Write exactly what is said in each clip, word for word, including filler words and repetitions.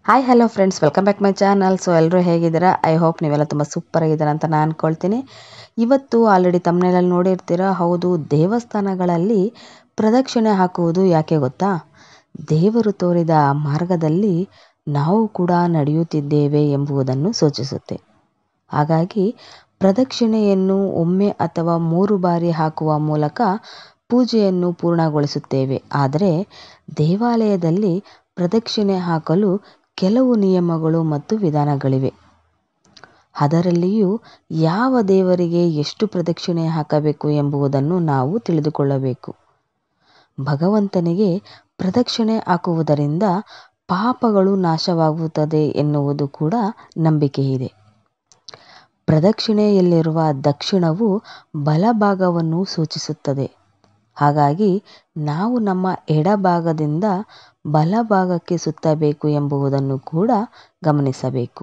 Hi hello friends, welcome back my channel. So ಎಲ್ಲರೂ ಹೇಗಿದ್ದೀರಾ? I hope ನೀವೆಲ್ಲ ತುಂಬ ಸೂಪರ್ ಆಗಿದ್ದೀರಾ ಅಂತ ನಾನು ಅಂದ್ಕೊಳ್ತೀನಿ. ಇವತ್ತು ಆಲ್ರೆಡಿ ತಮ್ಮನೇಲಲ್ಲಿ ನೋಡಿರ್ತೀರಾ. ಹೌದು, ದೇವಸ್ಥಾನಗಳಲ್ಲಿ ಪ್ರದಕ್ಷಿಣೆ ಹಾಕುವುದು ಯಾಕೆ ಗೊತ್ತಾ? ದೇವರು ತೋರಿದ ಮಾರ್ಗದಲ್ಲಿ ನಾವು ಕೂಡ ನಡೆಯುತ್ತಿದ್ದೇವೆ ಎಂಬುದನ್ನು ಸೂಚಿಸುತ್ತೆ. ಹಾಗಾಗಿ ಪ್ರದಕ್ಷಿಣೆಯನ್ನು ಒಮ್ಮೆ ಅಥವಾ ಮೂರು ಬಾರಿ ಹಾಕುವ ಮೂಲಕ ಪೂಜೆಯನ್ನು ಪೂರ್ಣಗೊಳಿಸುತ್ತೇವೆ. ಆದರೆ ದೇವಾಲಯದಲ್ಲಿ ಪ್ರದಕ್ಷಿಣೆ ಹಾಕಲು ಕೆಲವು ನಿಯಮಗಳು ಮತ್ತು ವಿಧಾನಗಳಿವೆ. ಅದರಲ್ಲಿಯೂ ಯಾವ ದೇವರಿಗೆ ಎಷ್ಟು ಪ್ರದಕ್ಷಿಣೆ ಹಾಕಬೇಕು ಎಂಬುದನ್ನು ನಾವು ತಿಳಿದುಕೊಳ್ಳಬೇಕು. ಭಗವಂತನಿಗೆ ಪ್ರದಕ್ಷಿಣೆ ಹಾಕುವುದರಿಂದ ಪಾಪಗಳು ನಾಶವಾಗುತ್ತದೆ ಎನ್ನುವುದು ಕೂಡ ನಂಬಿಕೆ ಇದೆ. ಪ್ರದಕ್ಷಿಣೆಯಲ್ಲಿರುವ ದಕ್ಷಿಣವು ಬಲಭಾಗವನ್ನು ಸೂಚಿಸುತ್ತದೆ. ಹಾಗಾಗಿ ನಾವು ನಮ್ಮ ಎಡಭಾಗದಿಂದ ಬಲಭಾಗಕ್ಕೆ ಸುತ್ತಬೇಕು ಎಂಬುದನ್ನು ಕೂಡ ಗಮನಿಸಬೇಕು.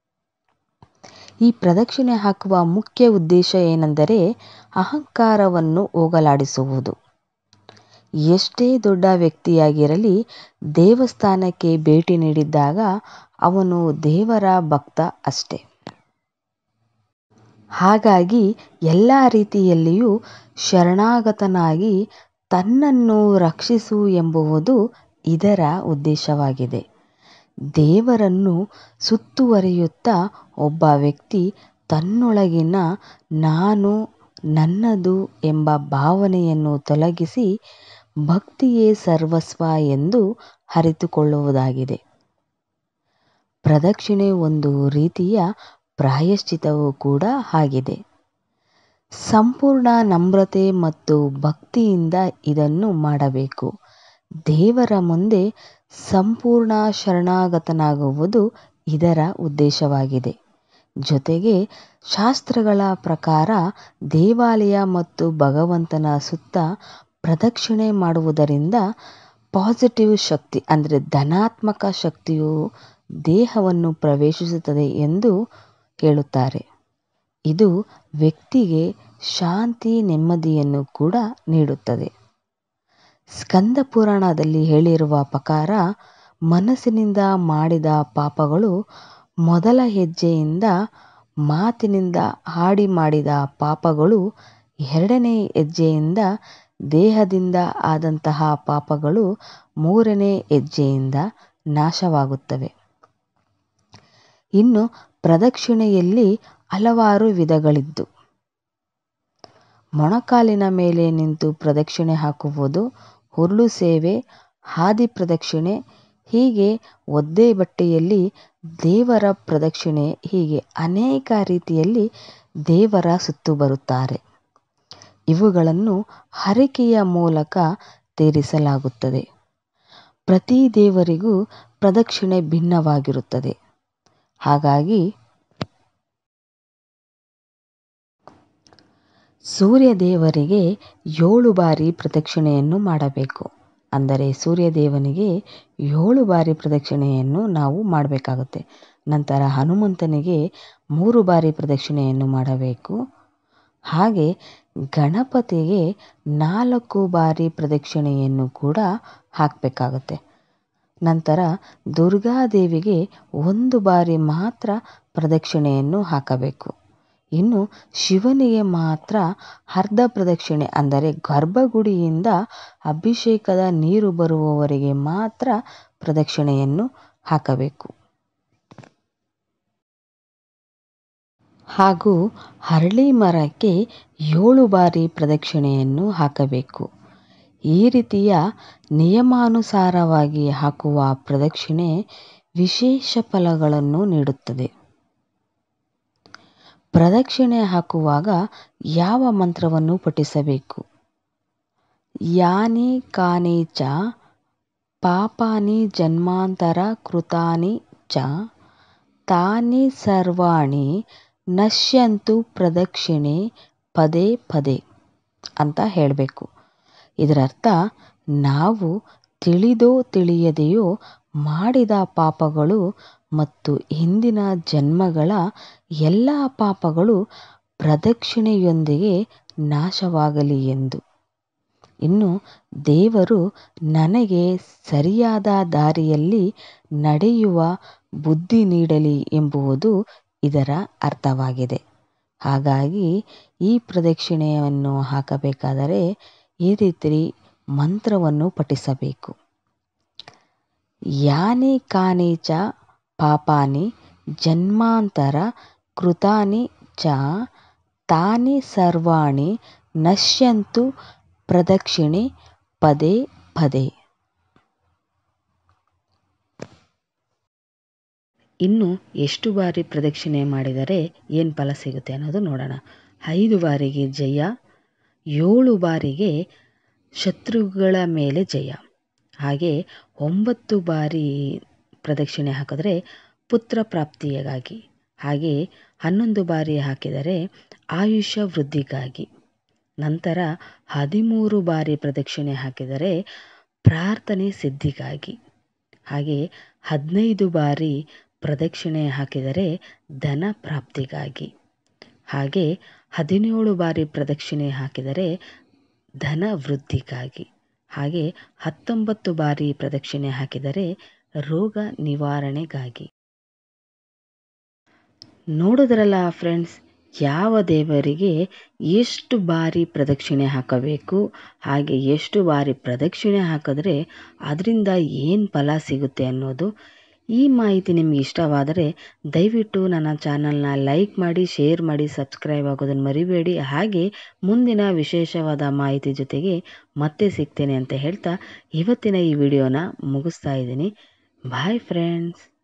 ಈ ಪ್ರದಕ್ಷಿಣೆ ಹಾಕುವ ಮುಖ್ಯ ಉದ್ದೇಶ ಏನೆಂದರೆ ಅಹಂಕಾರವನ್ನು ಹೋಗಲಾಡಿಸುವುದು. ಎಷ್ಟೇ ದೊಡ್ಡ ವ್ಯಕ್ತಿಯಾಗಿರಲಿ, ದೇವಸ್ಥಾನಕ್ಕೆ ಭೇಟಿ ನೀಡಿದ್ದಾಗ ಅವನು ದೇವರ ಭಕ್ತ ಅಷ್ಟೇ. ಹಾಗಾಗಿ ಎಲ್ಲ ರೀತಿಯಲ್ಲಿಯೂ ಶರಣಾಗತನಾಗಿ ತನ್ನನ್ನು ರಕ್ಷಿಸು ಎಂಬುವುದು ಇದರ ಉದ್ದೇಶವಾಗಿದೆ. ದೇವರನ್ನು ಸುತ್ತುವರಿಯುತ್ತಾ ಒಬ್ಬ ವ್ಯಕ್ತಿ ತನ್ನೊಳಗಿನ ನಾನು, ನನ್ನದು ಎಂಬ ಭಾವನೆಯನ್ನು ತೊಲಗಿಸಿ ಭಕ್ತಿಯೇ ಸರ್ವಸ್ವ ಎಂದು ಅರಿತುಕೊಳ್ಳುವುದಾಗಿದೆ. ಪ್ರದಕ್ಷಿಣೆ ಒಂದು ರೀತಿಯ ಪ್ರಾಯಶ್ಚಿತ್ತವೂ ಕೂಡ ಆಗಿದೆ. ಸಂಪೂರ್ಣ ನಮ್ರತೆ ಮತ್ತು ಭಕ್ತಿಯಿಂದ ಇದನ್ನು ಮಾಡಬೇಕು. ದೇವರ ಮುಂದೆ ಸಂಪೂರ್ಣ ಶರಣಾಗತನಾಗುವುದು ಇದರ ಉದ್ದೇಶವಾಗಿದೆ. ಜೊತೆಗೆ ಶಾಸ್ತ್ರಗಳ ಪ್ರಕಾರ ದೇವಾಲಯ ಮತ್ತು ಭಗವಂತನ ಸುತ್ತ ಪ್ರದಕ್ಷಿಣೆ ಮಾಡುವುದರಿಂದ ಪಾಸಿಟಿವ್ ಶಕ್ತಿ ಅಂದರೆ ಧನಾತ್ಮಕ ಶಕ್ತಿಯು ದೇಹವನ್ನು ಪ್ರವೇಶಿಸುತ್ತದೆ ಎಂದು ಹೇಳುತ್ತಾರೆ. ಇದು ವ್ಯಕ್ತಿಗೆ ಶಾಂತಿ, ನೆಮ್ಮದಿಯನ್ನು ಕೂಡ ನೀಡುತ್ತದೆ. ಸ್ಕಂದ ಪುರಾಣದಲ್ಲಿ ಹೇಳಿರುವ ಪ್ರಕಾರ ಮನಸ್ಸಿನಿಂದ ಮಾಡಿದ ಪಾಪಗಳು, ಮೊದಲ ಹೆಜ್ಜೆಯಿಂದ ಮಾತಿನಿಂದ ಆಡಿ ಮಾಡಿದ ಪಾಪಗಳು, ಎರಡನೇ ಹೆಜ್ಜೆಯಿಂದ ದೇಹದಿಂದ ಆದಂತಹ ಪಾಪಗಳು, ಮೂರನೇ ಹೆಜ್ಜೆಯಿಂದ ನಾಶವಾಗುತ್ತವೆ. ಇನ್ನು ಪ್ರದಕ್ಷಿಣೆಯಲ್ಲಿ ಹಲವಾರು ವಿಧಗಳಿದ್ದು, ಮೊಣಕಾಲಿನ ಮೇಲೆ ನಿಂತು ಪ್ರದಕ್ಷಿಣೆ ಹಾಕುವುದು, ಉರುಳು ಸೇವೆ, ಹಾದಿ ಪ್ರದಕ್ಷಿಣೆ, ಹೀಗೆ ಒದ್ದೆ ಬಟ್ಟೆಯಲ್ಲಿ ದೇವರ ಪ್ರದಕ್ಷಿಣೆ, ಹೀಗೆ ಅನೇಕ ರೀತಿಯಲ್ಲಿ ದೇವರ ಸುತ್ತು ಬರುತ್ತಾರೆ. ಇವುಗಳನ್ನು ಹರಕೆಯ ಮೂಲಕ ತೀರಿಸಲಾಗುತ್ತದೆ. ಪ್ರತಿ ದೇವರಿಗೂ ಪ್ರದಕ್ಷಿಣೆ ಭಿನ್ನವಾಗಿರುತ್ತದೆ. ಹಾಗಾಗಿ ಸೂರ್ಯ ದೇವರಿಗೆ ಏಳು ಬಾರಿ ಪ್ರದಕ್ಷಿಣೆಯನ್ನು ಮಾಡಬೇಕು. ಅಂದರೆ ಸೂರ್ಯದೇವನಿಗೆ ಏಳು ಬಾರಿ ಪ್ರದಕ್ಷಿಣೆಯನ್ನು ನಾವು ಮಾಡಬೇಕಾಗುತ್ತೆ. ನಂತರ ಹನುಮಂತನಿಗೆ ಮೂರು ಬಾರಿ ಪ್ರದಕ್ಷಿಣೆಯನ್ನು ಮಾಡಬೇಕು. ಹಾಗೆ ಗಣಪತಿಗೆ ನಾಲ್ಕು ಬಾರಿ ಪ್ರದಕ್ಷಿಣೆಯನ್ನು ಕೂಡ ಹಾಕಬೇಕಾಗುತ್ತೆ. ನಂತರ ದುರ್ಗಾದೇವಿಗೆ ಒಂದು ಬಾರಿ ಮಾತ್ರ ಪ್ರದಕ್ಷಿಣೆಯನ್ನು ಹಾಕಬೇಕು. ಇನ್ನು ಶಿವನಿಗೆ ಮಾತ್ರ ಅರ್ಧ ಪ್ರದಕ್ಷಿಣೆ ಅಂದರೆ ಗರ್ಭಗುಡಿಯಿಂದ ಅಭಿಷೇಕದ ನೀರು ಬರುವವರೆಗೆ ಮಾತ್ರ ಪ್ರದಕ್ಷಿಣೆಯನ್ನು ಹಾಕಬೇಕು. ಹಾಗೂ ಅರಳಿ ಮರಕ್ಕೆ ಏಳು ಬಾರಿ ಪ್ರದಕ್ಷಿಣೆಯನ್ನು ಹಾಕಬೇಕು. ಈ ರೀತಿಯ ನಿಯಮಾನುಸಾರವಾಗಿ ಹಾಕುವ ಪ್ರದಕ್ಷಿಣೆ ವಿಶೇಷ ಫಲಗಳನ್ನು ನೀಡುತ್ತದೆ. ಪ್ರದಕ್ಷಿಣೆ ಹಾಕುವಾಗ ಯಾವ ಮಂತ್ರವನ್ನು ಪಠಿಸಬೇಕು? ಯಾನಿ ಕಾನಿ ಚ ಪಾಪಾನಿ ಜನ್ಮಾಂತರ ಕೃತಾನಿ ಚ ತಾನಿ ಸರ್ವಾಣಿ ನಶ್ಯಂತು ಪ್ರದಕ್ಷಿಣೆ ಪದೇ ಪದೇ ಅಂತ ಹೇಳಬೇಕು. ಇದರರ್ಥ, ನಾವು ತಿಳಿದೋ ತಿಳಿಯದೆಯೋ ಮಾಡಿದ ಪಾಪಗಳು ಮತ್ತು ಹಿಂದಿನ ಜನ್ಮಗಳ ಎಲ್ಲ ಪಾಪಗಳು ಪ್ರದಕ್ಷಿಣೆಯೊಂದಿಗೆ ನಾಶವಾಗಲಿ ಎಂದು. ಇನ್ನು ದೇವರು ನನಗೆ ಸರಿಯಾದ ದಾರಿಯಲ್ಲಿ ನಡೆಯುವ ಬುದ್ಧಿ ನೀಡಲಿ ಎಂಬುವುದು ಇದರ ಅರ್ಥವಾಗಿದೆ. ಹಾಗಾಗಿ ಈ ಪ್ರದಕ್ಷಿಣೆಯನ್ನು ಹಾಕಬೇಕಾದರೆ ಈ ರೀತಿ ಮಂತ್ರವನ್ನು ಪಠಿಸಬೇಕು. ಯಾನಿ ಕಾನಿ ಚ ಪಾಪಾನಿ ಜನ್ಮಾಂತರ ಕೃತಾನಿ ಚ ತಾನಿ ಸರ್ವಾಣಿ ನಶ್ಯಂತು ಪ್ರದಕ್ಷಿಣೆ ಪದೇ ಪದೇ. ಇನ್ನು ಎಷ್ಟು ಬಾರಿ ಪ್ರದಕ್ಷಿಣೆ ಮಾಡಿದರೆ ಏನು ಫಲ ಸಿಗುತ್ತೆ ಅನ್ನೋದು ನೋಡೋಣ. ಐದು ಬಾರಿಗೆ ಜಯ, ಏಳು ಬಾರಿಗೆ ಶತ್ರುಗಳ ಮೇಲೆ ಜಯ, ಹಾಗೆ ಒಂಬತ್ತು ಬಾರಿ ಪ್ರದಕ್ಷಿಣೆ ಹಾಕಿದ್ರೆ ಪುತ್ರ ಪ್ರಾಪ್ತಿಯಾಗಿ, ಹಾಗೆ ಹನ್ನೊಂದು ಬಾರಿ ಹಾಕಿದರೆ ಆಯುಷ್ಯ ವೃದ್ಧಿಗಾಗಿ, ನಂತರ ಹದಿಮೂರು ಬಾರಿ ಪ್ರದಕ್ಷಿಣೆ ಹಾಕಿದರೆ ಪ್ರಾರ್ಥನೆ ಸಿದ್ಧಿಗಾಗಿ, ಹಾಗೆ ಹದಿನೈದು ಬಾರಿ ಪ್ರದಕ್ಷಿಣೆ ಹಾಕಿದರೆ ಧನ ಪ್ರಾಪ್ತಿಗಾಗಿ, ಹಾಗೆ ಹದಿನೇಳು ಬಾರಿ ಪ್ರದಕ್ಷಿಣೆ ಹಾಕಿದರೆ ಧನ ವೃದ್ಧಿಗಾಗಿ, ಹಾಗೆ ಹತ್ತೊಂಬತ್ತು ಬಾರಿ ಪ್ರದಕ್ಷಿಣೆ ಹಾಕಿದರೆ ರೋಗ ನಿವಾರಣೆಗಾಗಿ. ನೋಡಿದ್ರಲ್ಲ ಫ್ರೆಂಡ್ಸ್, ಯಾವ ದೇವರಿಗೆ ಎಷ್ಟು ಬಾರಿ ಪ್ರದಕ್ಷಿಣೆ ಹಾಕಬೇಕು, ಹಾಗೆ ಎಷ್ಟು ಬಾರಿ ಪ್ರದಕ್ಷಿಣೆ ಹಾಕಿದ್ರೆ ಅದರಿಂದ ಏನು ಫಲ ಸಿಗುತ್ತೆ ಅನ್ನೋದು. ಈ ಮಾಹಿತಿ ನಿಮಗೆ ಇಷ್ಟವಾದರೆ ದಯವಿಟ್ಟು ನನ್ನ ಚಾನಲ್ನ ಲೈಕ್ ಮಾಡಿ, ಶೇರ್ ಮಾಡಿ, ಸಬ್ಸ್ಕ್ರೈಬ್ ಆಗೋದನ್ನು ಮರಿಬೇಡಿ. ಹಾಗೆ ಮುಂದಿನ ವಿಶೇಷವಾದ ಮಾಹಿತಿ ಜೊತೆಗೆ ಮತ್ತೆ ಸಿಗ್ತೇನೆ ಅಂತ ಹೇಳ್ತಾ ಇವತ್ತಿನ ಈ ವಿಡಿಯೋನ ಮುಗಿಸ್ತಾ ಇದ್ದೀನಿ. Bye friends.